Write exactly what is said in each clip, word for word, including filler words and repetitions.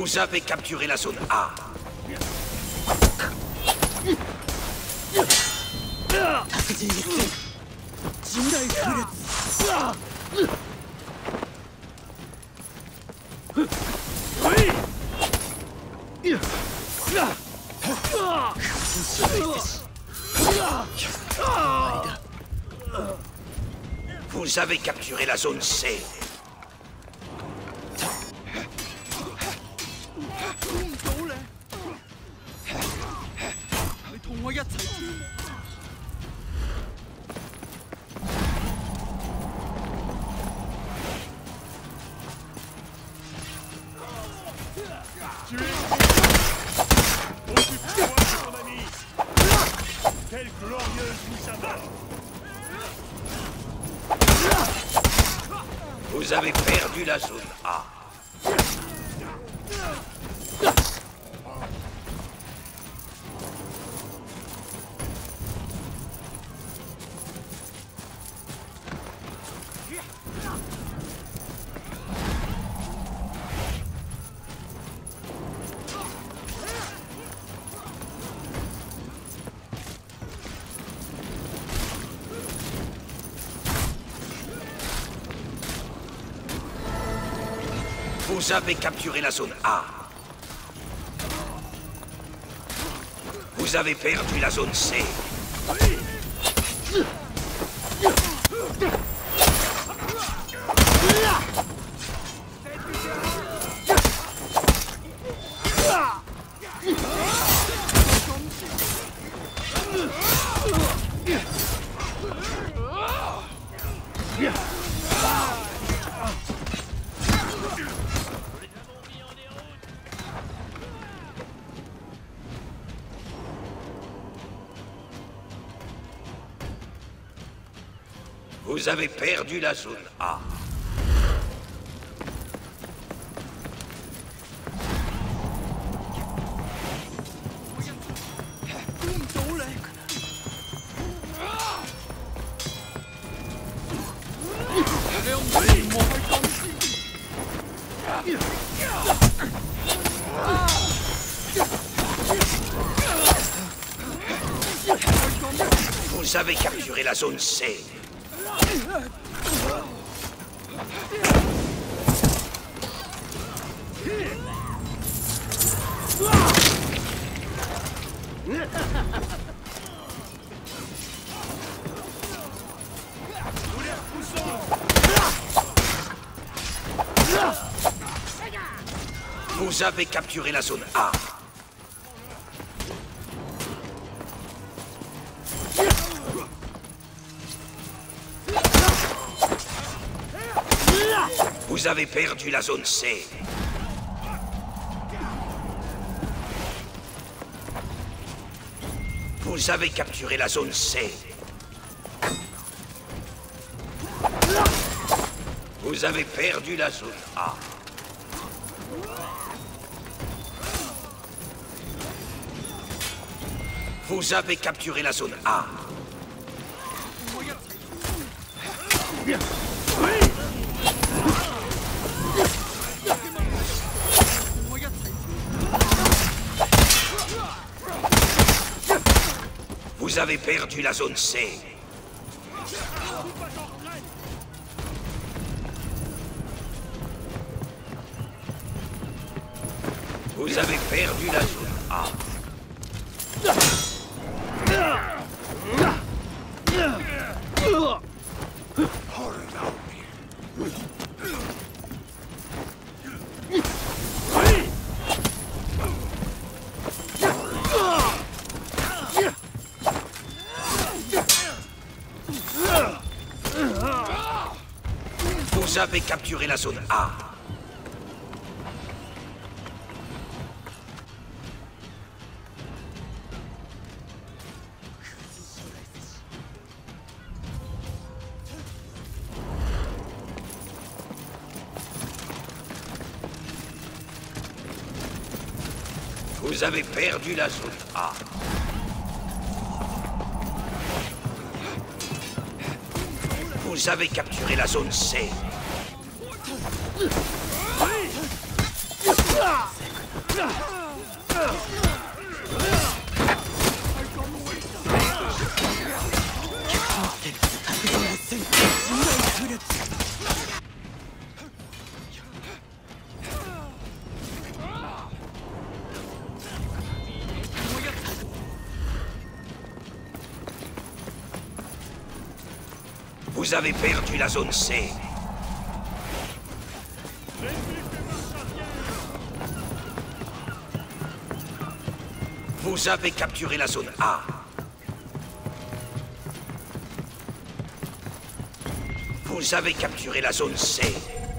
Vous avez capturé la zone A. Vous avez capturé la zone C. Quelle glorieuse mise à mort! Vous avez perdu la zone A. Vous avez capturé la zone A. Vous avez perdu la zone C. Vous avez perdu la zone A. Vous avez capturé la zone C. Vous avez capturé la zone A. Vous avez perdu la zone C. Vous avez capturé la zone C. Vous avez perdu la zone A. Vous avez capturé la zone A. Vous avez perdu la zone C. Vous avez perdu la zone A. Vous avez capturé la zone A. Vous avez perdu la zone A. Vous avez capturé la zone C. Vous avez perdu la zone C. Vous avez capturé la zone A. Vous avez capturé la zone C.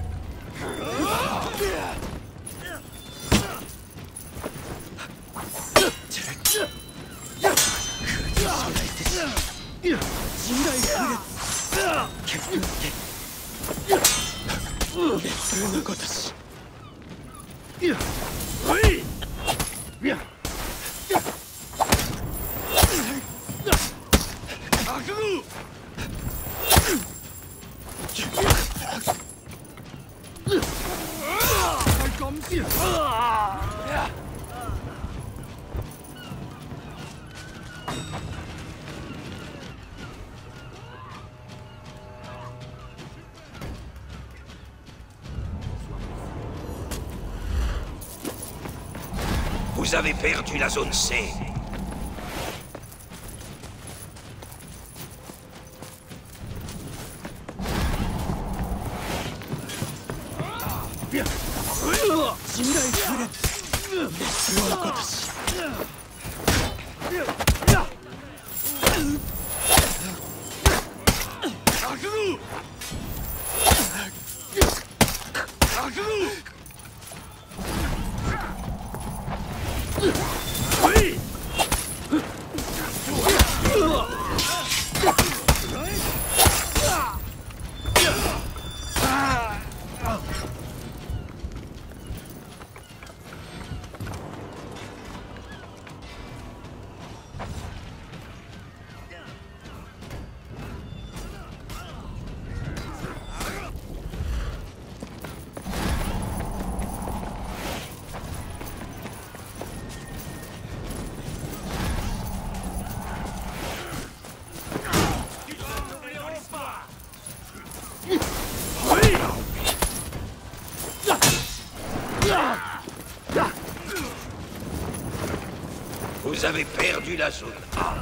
Vous avez perdu la zone C. Vous avez perdu la zone A.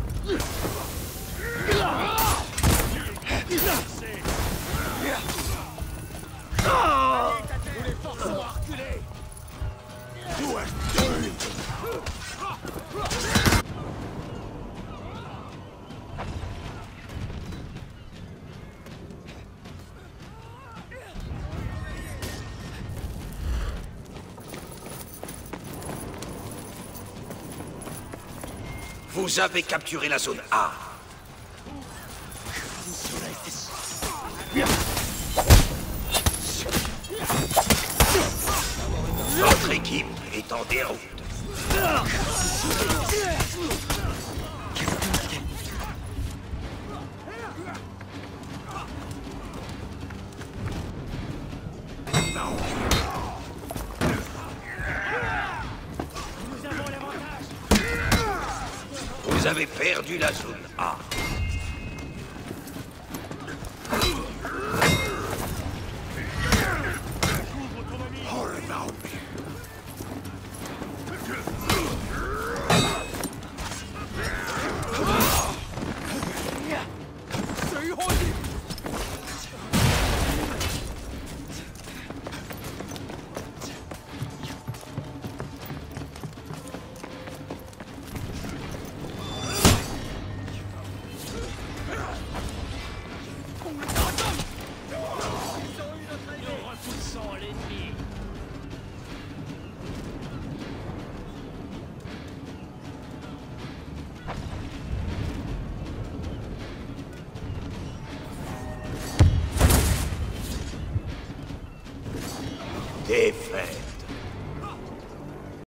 Vous avez capturé la zone A. Votre équipe est en déroute. Vous avez perdu la zone A.